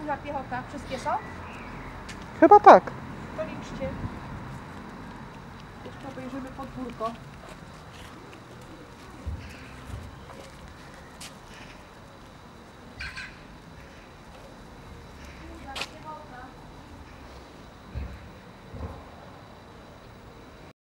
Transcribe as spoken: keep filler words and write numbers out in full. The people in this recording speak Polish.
Konna piechota. Wszystkie są? Chyba tak. To liczcie. Jeszcze obejrzymy podwórko.